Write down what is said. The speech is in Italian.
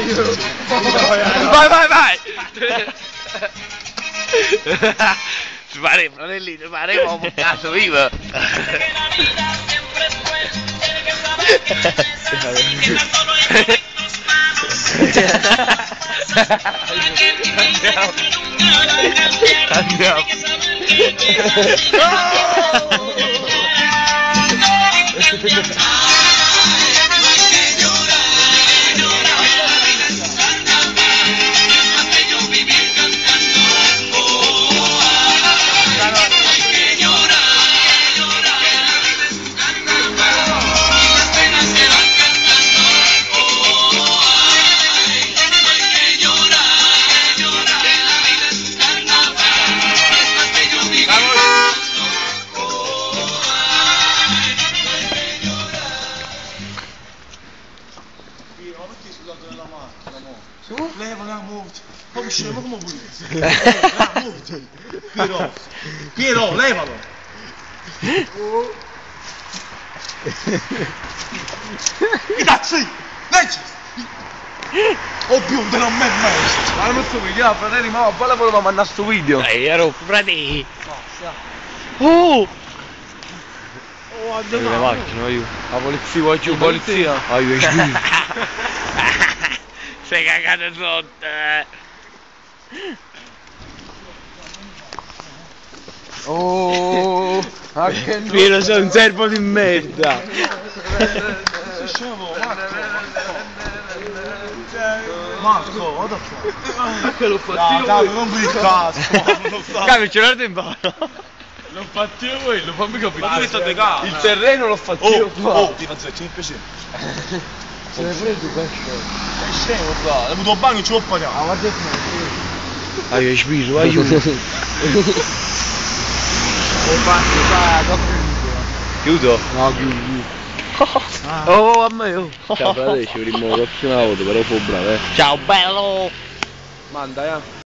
Vai, vai, vai! Faremo, lì, faremo un caso vivo! Andiamo! Levala, muoviti. Come scemo, come vuoi? Muoviti. Piero, levalo. I cazzi! Leggi! Oddio, non me mai! Ma non sto video, fratelli, ma poi volevo mandare sto video. Ero fratelli. Oh! Oh, le macchine, io. La polizia, vuoi giù, polizia? Sei cagato sotto, Oh! Anche Piero, sei un servo di merda. Sei scemo, Marco, vado qua. Che l'ho fatto io. Dai, non mi cazzo. Cavolo, ce l'ho in mano. L'ho fatto io quello, fammi capire. Ma tu mi stai cazzo. Il terreno l'ho fatto io. Oh, ti faccio il piacere. Se ne preso questo. Sei scemo, fra. Hai avuto bagno, ci ho pagato. Ah, guarda che hai spiro, aiuto. Chiudo? No, chiudi. Oh, a me, oh. Ciao fratello, ci vediamo la prossima volta, però fu bravo, Ciao bello! Manda,